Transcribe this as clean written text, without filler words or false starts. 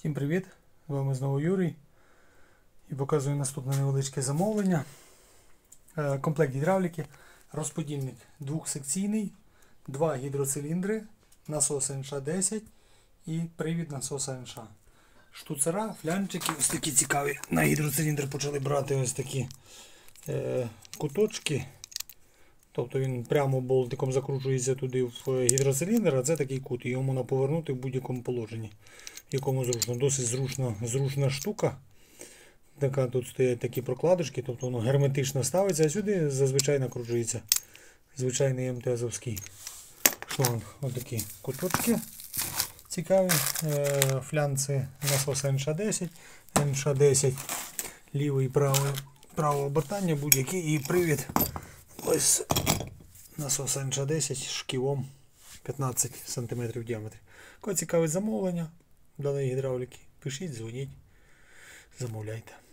Всім привіт! З вами знову Юрій і показую наступне невеличке замовлення. Комплект гідравліки, розподільник двохсекційний, 2 гідроциліндри, насос НШ-10 і привід насоса НШ. Штуцера, флянчики, ось такі цікаві. На гідроциліндр почали брати ось такі куточки. Тобто він прямо болтиком закручується туди в гідроциліндр, а це такий кут. Його можна повернути в будь-якому положенні, в якому зручно. Досить зручна штука. Така, тут стоять такі прокладочки, тобто воно герметично ставиться, а сюди зазвичай накручується звичайний МТЗовський шланг. Ось такі куточки цікаві. Флянці насоса НШ-10, НШ-10 лівий і праве обертання будь-який, і привід ось насос НШ-10 шківом 15 см в діаметрі. Кого цікавить замовлення даної гідравліки, пишіть, дзвоніть, замовляйте.